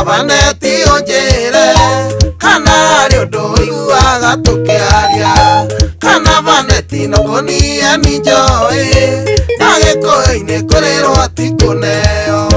vaneti onjere kana riondo iguaga tukiaria kana vaneti no konie ni joy agikoine kurero atikuneo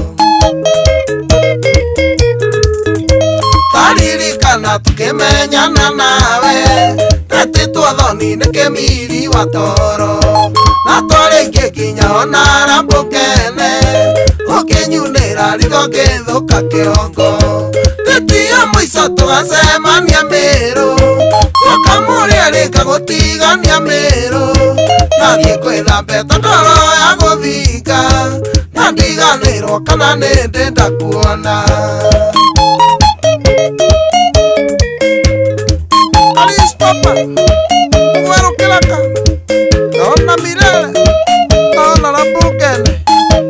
tariri kana tukimenyana nawe tete twathoni nikemiri watoro na tore nginya ona rambukene ukinyunira rithogethuka kiongo titia muico tugacemania Meru mukamuria rika gutigania Meru nathie kwitha mbeta ndoro ya guthinga na ndiganirwo kana nindenda kuona Alice Papa Muero Kilaka Naona Mirele Naona Rambukene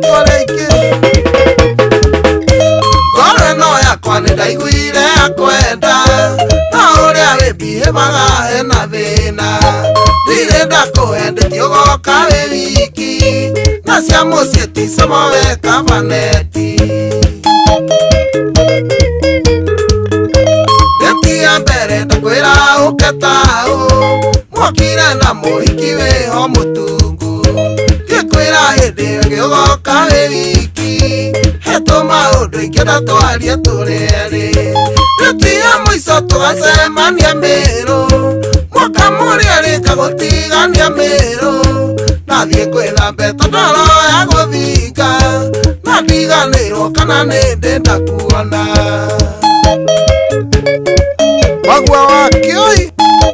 Gore yakwa ndaiguire akwenda na uria wibihebaga ena thina ndirenda kuhendithio goka wiki na cia mucii ticamo weka vaneti ndetia mbere ndakwira uketau mwakire na muhiki wiho mutungu ngikwira hindi iyo giogoka wiki heto maundu ingi ndatwarie tureri ndetia muico tugacemania Meru mukamuria rika gutigania Meru nathie kwitha mbeta ndoro ya guthinga na ndiganirwo kana nindenda kuona Magua wa Kioi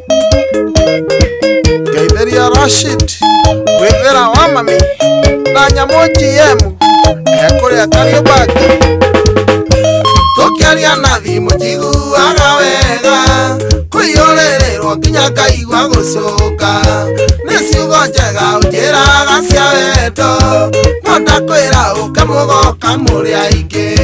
Gaitheria Rashid Gwithera wa Mami na Nyamoji yemu Kuria Kariobaki Tukiaria na thimu njiguaga wega kwiyurĩrĩrwo nginya ngaigua gucuka nĩ ciugo njega ũnjĩraga cia wendo no ndakwĩra ũke mũgoka mũrĩ aingĩ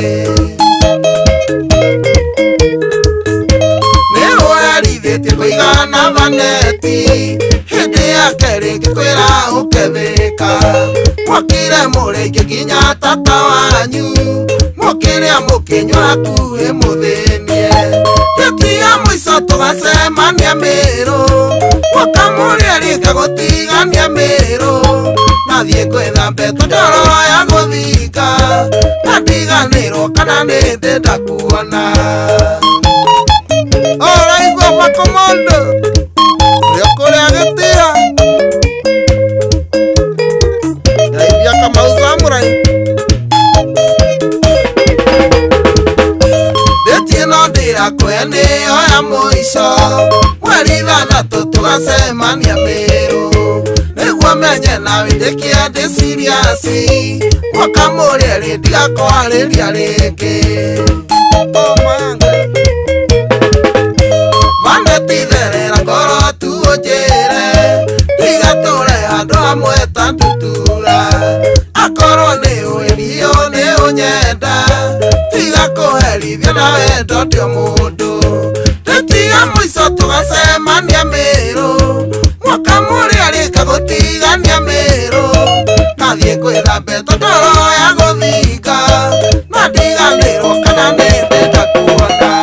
nĩ werithĩtie kũigana vaneti hĩndĩ ya kerĩ ngĩkwĩra ũkethĩka mwakire mũrĩ aingĩ nginya tata wanyu mukiria mukinywa hakuhĩ mũthĩnie ndetia muico tugacemania Meru mukamuria rika gutigania Meru nathie kwitha mbeta ndoro ya guthinga na ndiganirwo kana nindenda kuona oraigua Makomondo uria kuria Gĩtĩa Ndaithia Kamau Samurai Ndĩrakũhe nĩyo ya mũico mweri ithathatũ tugacemania Meru nĩguo menye na wĩtĩkie ndĩ serious mukamuria rĩ ndigakwarĩria rĩngĩ vaneti therera ngoro tu ũnjĩre ndigatũre handũ hamwe ta ndutura akorwo nĩ wĩrio nĩ ũnyenda tiga kũherithio na wendo ndio mũndũ ndetia muico tugacemania Meru mukamuria rika gutigania Meru nathie kwitha mbeta ndoro ya guthinga na ndiganirwo kana nindenda kuona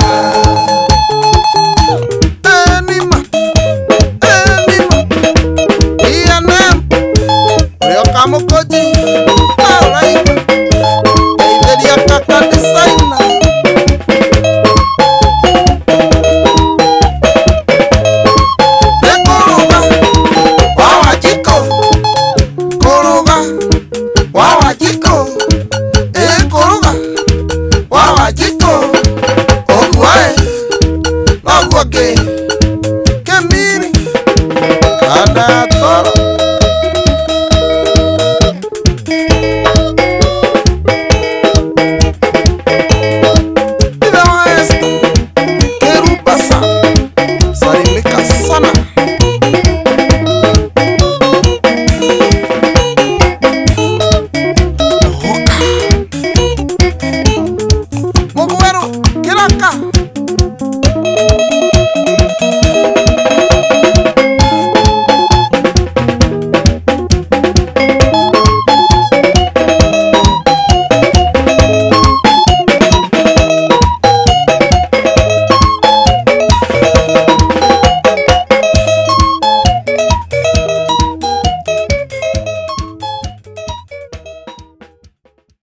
enima ianem uria kamukoji alright Gaitheria kaka designer Wawajiko, Oguae, Waguake.